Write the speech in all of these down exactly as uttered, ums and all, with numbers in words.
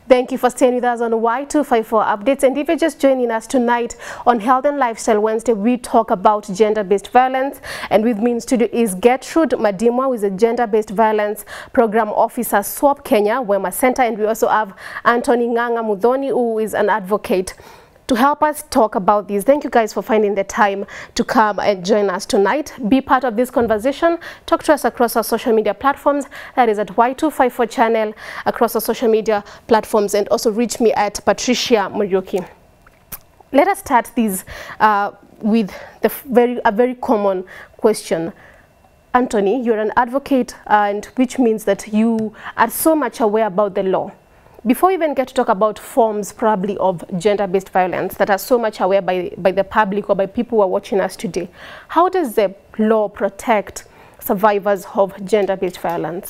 Thank you for staying with us on Y two fifty-four Updates. And if you're just joining us tonight on Health and Lifestyle Wednesday, we talk about gender-based violence. And with me in studio is Gertrude Madimwa, who is a gender-based violence program officer, SWAP Kenya, Wema Center. And we also have Anthony Nganga Mudhoni, who is an advocate, to help us talk about this. Thank you guys for finding the time to come and join us tonight. Be part of this conversation. Talk to us across our social media platforms. That is at Y two fifty-four channel, across our social media platforms, and also reach me at Patricia Muriuki. Let us start this uh, with the very a very common question. Anthony, you're an advocate, and which means that you are so much aware about the law. Before we even get to talk about forms probably of gender-based violence that are so much aware by, by the public or by people who are watching us today, how does the law protect survivors of gender-based violence?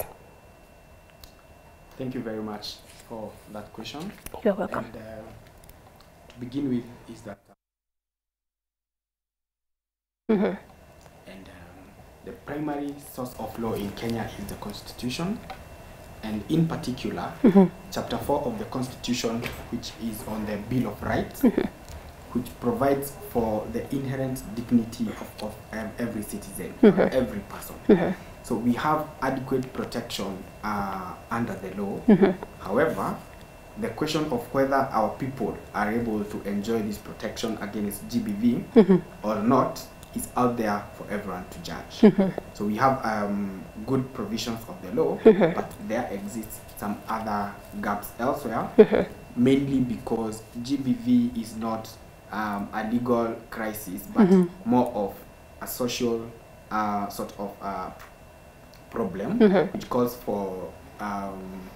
Thank you very much for that question. You're welcome. And, uh, to begin with is that uh, mm-hmm. and um, the primary source of law in Kenya is the Constitution. And in particular, mm-hmm. Chapter four of the Constitution, which is on the Bill of Rights, mm-hmm. which provides for the inherent dignity of, of um, every citizen, mm-hmm. every person. Mm-hmm. So we have adequate protection uh, under the law. Mm-hmm. However, the question of whether our people are able to enjoy this protection against G B V mm-hmm. or not is out there for everyone to judge. Mm-hmm. So we have um, good provisions of the law, mm-hmm. but there exists some other gaps elsewhere, mm-hmm. mainly because G B V is not um, a legal crisis, but mm-hmm. more of a social uh, sort of uh, problem, mm-hmm. which calls for um,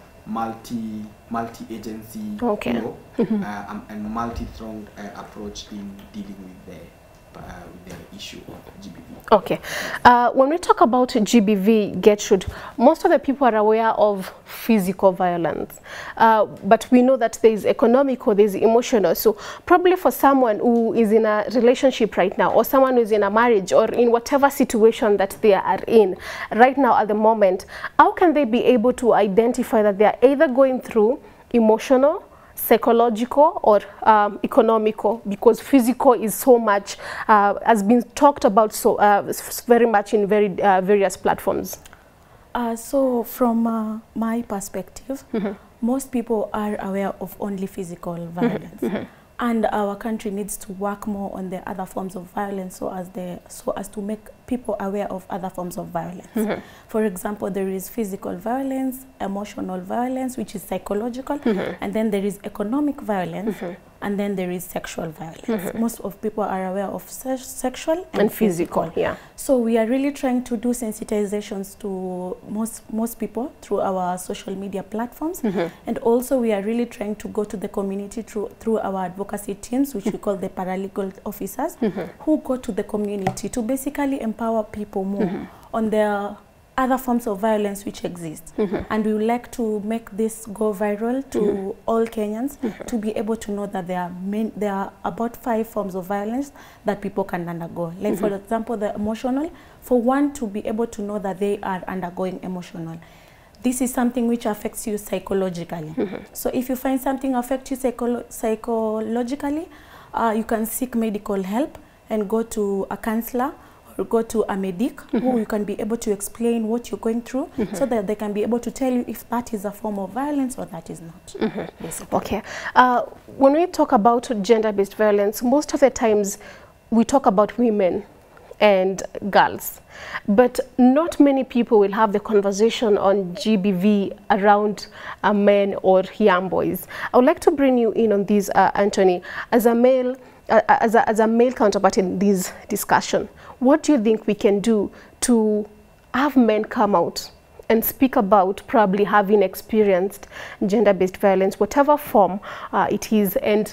multi multi-agency okay. law mm-hmm. uh, and multi-thronged uh, approach in dealing with the Uh, with the issue of G B V. Okay. Uh, when we talk about G B V, Gertrude, most of the people are aware of physical violence. Uh, but we know that there is economic or there is emotional. So probably for someone who is in a relationship right now, or someone who is in a marriage, or in whatever situation that they are in right now at the moment, how can they be able to identify that they are either going through emotional, psychological, or um, economical, because physical is so much uh, has been talked about so uh, very much in very uh, various platforms. Uh, so from uh, my perspective, mm-hmm. most people are aware of only physical violence. Mm-hmm. And our country needs to work more on the other forms of violence so as the so as to make people aware of other forms of violence. Mm-hmm. For example, there is physical violence, emotional violence, which is psychological, mm-hmm. and then there is economic violence, mm-hmm. and then there is sexual violence. Mm-hmm. Most of people are aware of se sexual and, and physical. physical. Yeah. So we are really trying to do sensitizations to most most people through our social media platforms, mm-hmm. and also we are really trying to go to the community through through our advocacy teams, which we call the paralegal officers, mm-hmm. who go to the community to basically empower people more mm-hmm. on their other forms of violence which exist. Mm-hmm. And we would like to make this go viral to mm-hmm. all Kenyans, mm-hmm. to be able to know that there are main, there are about five forms of violence that people can undergo. Like mm-hmm. for example, the emotional, for one to be able to know that they are undergoing emotional. This is something which affects you psychologically. Mm-hmm. So if you find something affects you psycho psychologically, uh, you can seek medical help and go to a counselor, or go to a medic, mm-hmm. who you can be able to explain what you're going through, mm-hmm. so that they can be able to tell you if that is a form of violence or that is not. Mm-hmm. Okay. Uh, when we talk about gender-based violence, most of the times we talk about women and girls, but not many people will have the conversation on G B V around uh, men or young boys. I would like to bring you in on this, uh, Anthony, as a male, uh, as, a, as a male counterpart in this discussion. What do you think we can do to have men come out and speak about probably having experienced gender-based violence, whatever form uh, it is, and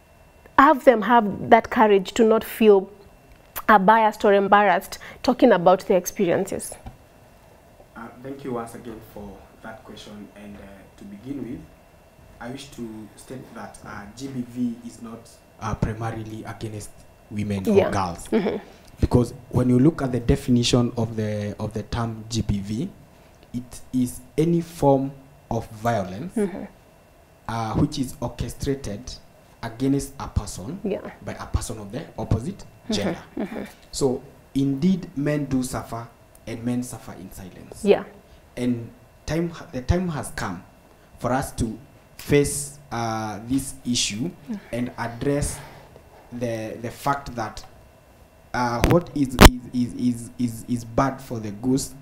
have them have that courage to not feel uh, biased or embarrassed talking about their experiences? Uh, thank you once again for that question. And uh, to begin with, I wish to state that uh, G B V is not uh, primarily against women yeah. or girls. Mm-hmm. Because when you look at the definition of the of the term G B V, it is any form of violence mm-hmm. uh, which is orchestrated against a person yeah. by a person of the opposite gender. Mm-hmm. So indeed, men do suffer, and men suffer in silence. Yeah. And time, the time has come for us to face uh, this issue mm. and address the the fact that uh, what is is, is is is is bad for the goose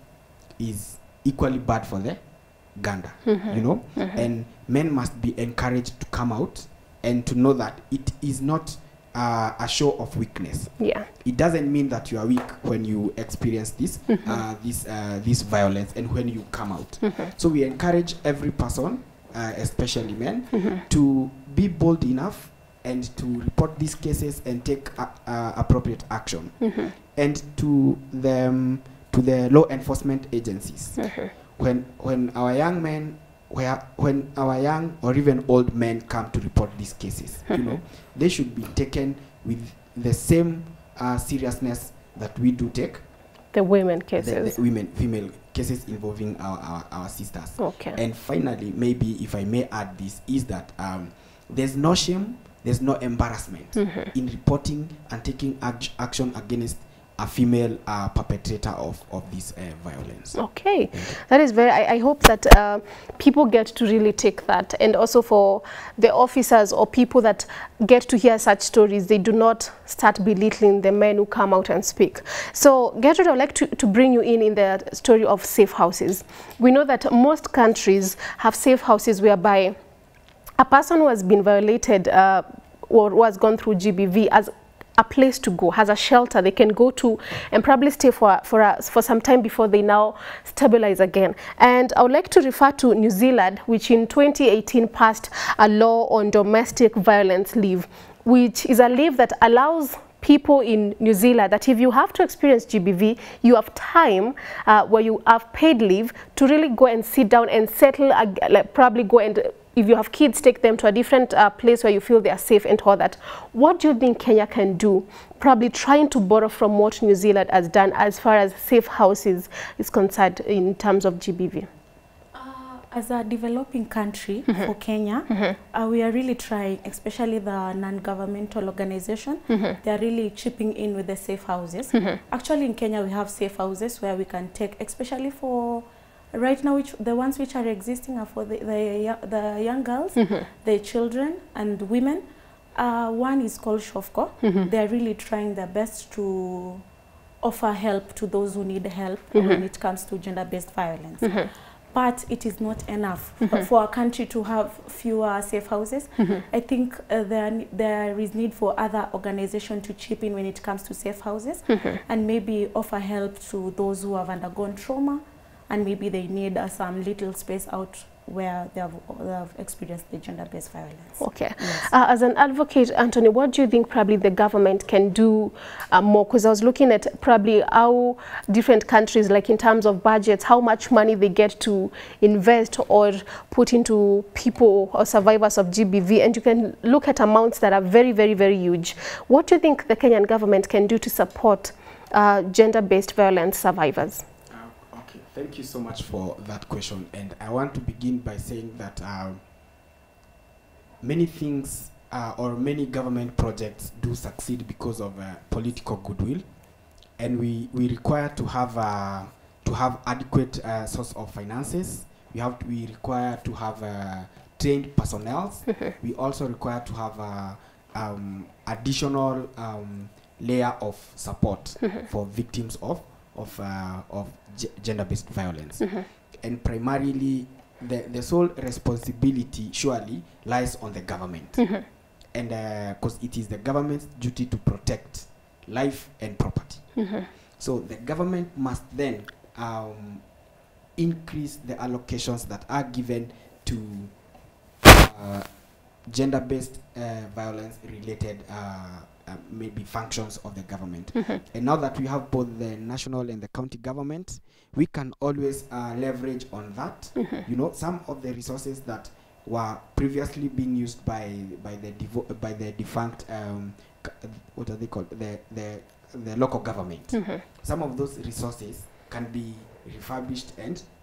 is equally bad for the gander. Mm-hmm. You know, mm-hmm. and men must be encouraged to come out and to know that it is not uh, a show of weakness. Yeah. It doesn't mean that you are weak when you experience this, mm-hmm. uh, this, uh, this violence, and when you come out. Mm-hmm. So we encourage every person, uh, especially men, mm-hmm. to be bold enough and to report these cases and take uh, uh, appropriate action, mm-hmm. and to them to the law enforcement agencies. Mm-hmm. When when our young men where when our young or even old men come to report these cases, you know, they should be taken with the same uh, seriousness that we do take the women the, cases, the women, female cases involving our, our, our sisters. Okay. And finally, maybe if I may add this, is that um, there's no shame, there's no embarrassment mm-hmm. in reporting and taking act action against a female uh, perpetrator of, of this uh, violence. Okay, that is very, I, I hope that uh, people get to really take that, and also for the officers or people that get to hear such stories, they do not start belittling the men who come out and speak. So Gertrude, I would like to, to bring you in in the story of safe houses. We know that most countries have safe houses whereby a person who has been violated uh, or who has gone through G B V as a place to go, has a shelter they can go to and probably stay for for us for some time before they now stabilize again. And I would like to refer to New Zealand, which in twenty eighteen passed a law on domestic violence leave, which is a leave that allows people in New Zealand that if you have to experience G B V, you have time uh, where you have paid leave to really go and sit down and settle, uh, like probably go and, if you have kids, take them to a different uh, place where you feel they are safe and all that. What do you think Kenya can do? Probably trying to borrow from what New Zealand has done as far as safe houses is concerned in terms of G B V. As a developing country mm-hmm. for Kenya, mm-hmm. uh, we are really trying, especially the non-governmental organization, mm-hmm. they are really chipping in with the safe houses. Mm-hmm. Actually in Kenya we have safe houses where we can take, especially for right now, which the ones which are existing are for the, the, the young girls, mm-hmm. the children and women. Uh, one is called Shofco. Mm-hmm. They are really trying their best to offer help to those who need help mm-hmm. when it comes to gender-based violence. Mm-hmm. But it is not enough mm-hmm. for a country to have fewer safe houses. Mm-hmm. I think uh, there, there is need for other organizations to chip in when it comes to safe houses mm-hmm. and maybe offer help to those who have undergone trauma and maybe they need uh, some little space out where they have, they have experienced the gender-based violence. Okay. Yes. Uh, as an advocate, Anthony, what do you think probably the government can do uh, more? Because I was looking at probably how different countries, like in terms of budgets, how much money they get to invest or put into people or survivors of G B V, and you can look at amounts that are very, very, very huge. What do you think the Kenyan government can do to support uh, gender-based violence survivors? Thank you so much for that question, and I want to begin by saying that uh, many things uh, or many government projects do succeed because of uh, political goodwill, and we we require to have uh, to have adequate uh, source of finances. We have to, we require to have uh, trained personnel. We also require to have uh, um, additional um, layer of support for victims of of of uh, gender-based violence. Mm-hmm. And primarily the, the sole responsibility surely lies on the government. Mm-hmm. And because uh, it is the government's duty to protect life and property. Mm-hmm. So the government must then um, increase the allocations that are given to uh, gender-based uh, violence related uh, Uh, maybe functions of the government. Mm-hmm. And now that we have both the national and the county government, we can always uh, leverage on that. Mm-hmm. You know, some of the resources that were previously being used by by the devo by the defunct um, what are they called the the the local government. Mm-hmm. Some of those resources can be refurbished and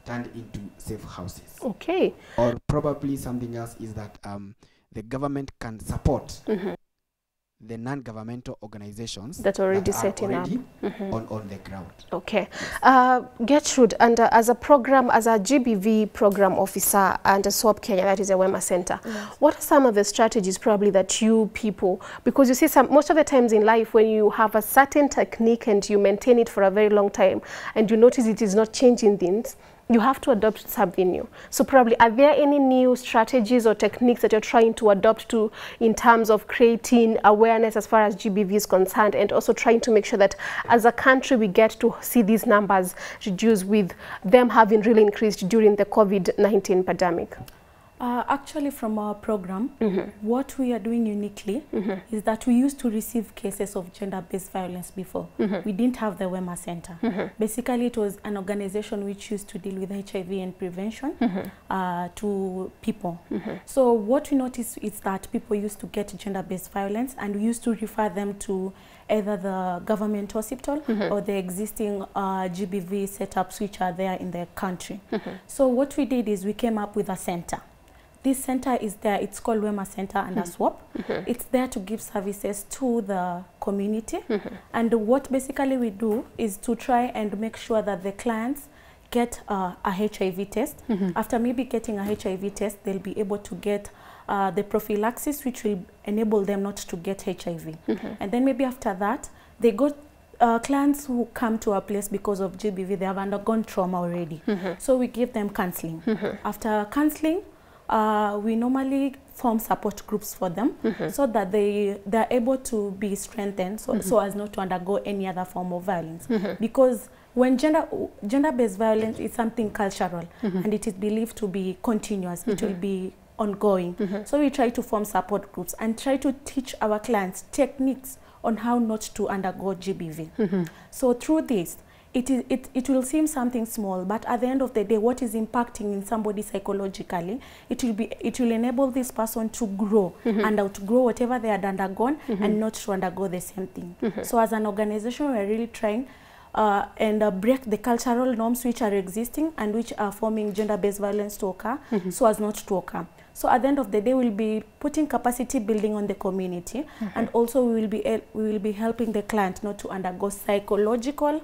turned into safe houses. Okay. Or probably something else is that um, the government can support mm-hmm. the non-governmental organizations that already that are setting already up mm-hmm. on, on the ground. Okay. Yes. Uh, Gertrude, and uh, as a program, as a G B V program officer under SWOP Kenya, that is a Wema Center, yes. what are some of the strategies probably that you people, because you see some, most of the times in life when you have a certain technique and you maintain it for a very long time and you notice it is not changing things, you have to adopt something new. So probably, are there any new strategies or techniques that you're trying to adopt to in terms of creating awareness as far as G B V is concerned, and also trying to make sure that as a country we get to see these numbers reduce, with them having really increased during the COVID nineteen pandemic? Uh, actually, from our program, mm-hmm. what we are doing uniquely mm-hmm. is that we used to receive cases of gender-based violence before. Mm-hmm. We didn't have the Wema Center. Mm-hmm. Basically, it was an organization which used to deal with H I V and prevention mm-hmm. uh, to people. Mm-hmm. So what we noticed is that people used to get gender-based violence, and we used to refer them to either the government hospital mm-hmm. or the existing uh, G B V setups which are there in the country. Mm-hmm. So what we did is we came up with a center. This center is there, it's called Wema Center under mm-hmm. SWOP. Mm-hmm. It's there to give services to the community. Mm-hmm. And what basically we do is to try and make sure that the clients get uh, a H I V test. Mm-hmm. After maybe getting a H I V test, they'll be able to get uh, the prophylaxis, which will enable them not to get H I V. Mm-hmm. And then maybe after that, they go Uh, clients who come to our place because of G B V, they have undergone trauma already. Mm-hmm. So we give them counseling. Mm-hmm. After counseling, uh, we normally form support groups for them mm-hmm. so that they they're able to be strengthened so, mm-hmm. so as not to undergo any other form of violence. Mm-hmm. Because when gender gender-based violence is something cultural mm-hmm. and it is believed to be continuous, mm-hmm. it will be ongoing. Mm-hmm. So we try to form support groups and try to teach our clients techniques on how not to undergo G B V. Mm-hmm. So through this, it, is, it, it will seem something small, but at the end of the day, what is impacting in somebody psychologically, it will, be, it will enable this person to grow mm-hmm. and outgrow whatever they had undergone mm-hmm. and not to undergo the same thing. Mm-hmm. So as an organization, we're really trying uh, and uh, break the cultural norms which are existing and which are forming gender-based violence to occur mm-hmm. so as not to occur. So at the end of the day, we'll be putting capacity building on the community, mm-hmm. and also we will be we will be helping the client not to undergo psychological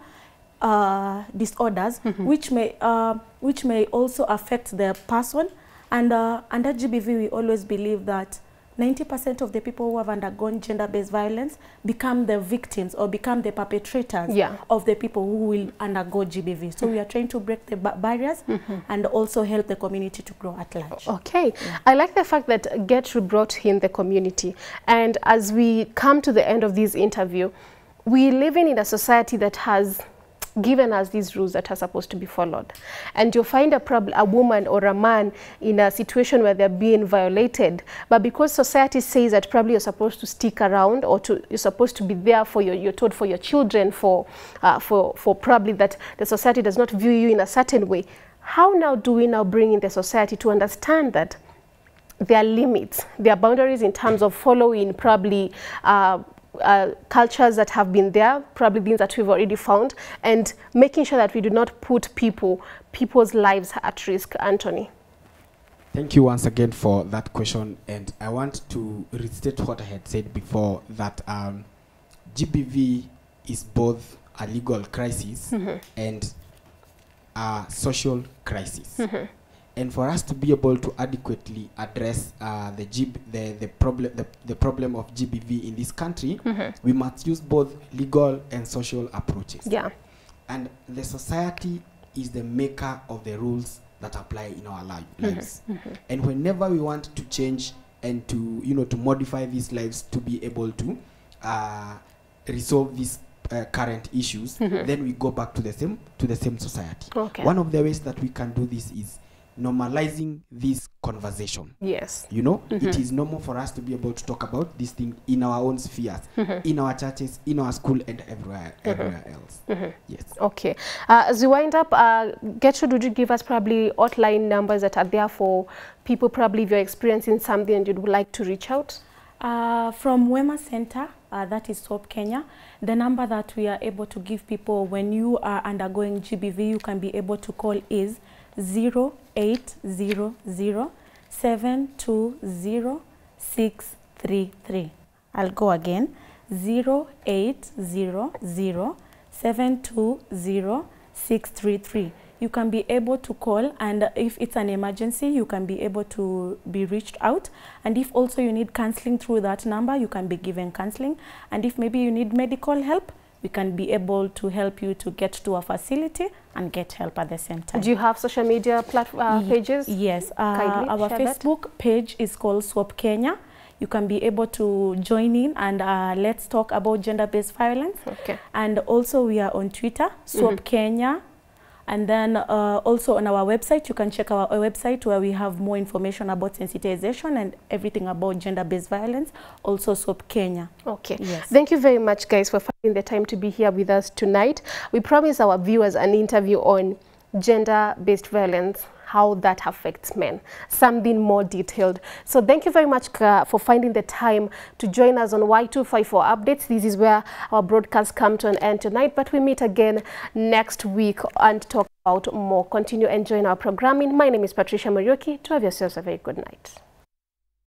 uh, disorders, mm-hmm. which may uh, which may also affect the person. And uh, under G B V, we always believe that ninety percent of the people who have undergone gender-based violence become the victims or become the perpetrators yeah. of the people who will undergo G B V. So mm-hmm. we are trying to break the ba barriers mm-hmm. and also help the community to grow at large. Okay. Yeah. I like the fact that Gertrude brought in the community. And as we come to the end of this interview, we live in a society that has given us these rules that are supposed to be followed. And you'll find a, a woman or a man in a situation where they're being violated, but because society says that probably you're supposed to stick around or to, you're supposed to be there for your, you're told for your children, for, uh, for, for probably that the society does not view you in a certain way. How now do we now bring in the society to understand that there are limits, there are boundaries in terms of following probably uh, Uh, cultures that have been there, probably things that we've already found, and making sure that we do not put people, people's lives at risk. Anthony. Thank you once again for that question, and I want to restate what I had said before, that um, G B V is both a legal crisis mm-hmm. and a social crisis. Mm-hmm. And for us to be able to adequately address uh, the, G B, the, the, problem, the, the problem of G B V in this country, mm-hmm. we must use both legal and social approaches. Yeah. And the society is the maker of the rules that apply in our li lives. Mm-hmm. Mm-hmm. And whenever we want to change and to, you know, to modify these lives to be able to uh, resolve these uh, current issues, mm-hmm. then we go back to the same, to the same society. Okay. One of the ways that we can do this is normalizing this conversation. Yes. You know, mm-hmm. it is normal for us to be able to talk about this thing in our own spheres, mm-hmm. in our churches, in our school, and everywhere, mm-hmm. everywhere else. Mm-hmm. Yes. Okay. Uh, as we wind up, uh, Gertrude, would you give us probably outline numbers that are there for people, probably if you're experiencing something and you'd like to reach out? Uh, from Wema Center, uh, that is SWOP Kenya, the number that we are able to give people when you are undergoing G B V, you can be able to call is zero eight zero zero seven two zero six three three. I'll go again, zero eight zero zero seven two zero six three three. You can be able to call, and if it's an emergency, you can be able to be reached out. And if also you need counseling through that number, you can be given counseling. And if maybe you need medical help, we can be able to help you to get to a facility and get help at the same time. Do you have social media plat uh, pages? Yes, uh, Kindly our share Facebook that. page is called Swap Kenya. You can be able to join in and uh, let's talk about gender-based violence. Okay. And also we are on Twitter, Swap mm-hmm. Kenya. And then uh, also on our website, you can check our, our website where we have more information about sensitization and everything about gender-based violence, also Swap Kenya. Okay. Yes. Thank you very much, guys, for finding the time to be here with us tonight. We promise our viewers an interview on gender-based violence, how that affects men, something more detailed. So thank you very much uh, for finding the time to join us on Y two five four Updates. This is where our broadcasts come to an end tonight, but we meet again next week and talk about more. Continue enjoying our programming. My name is Patricia Marioki. To have yourselves a very good night.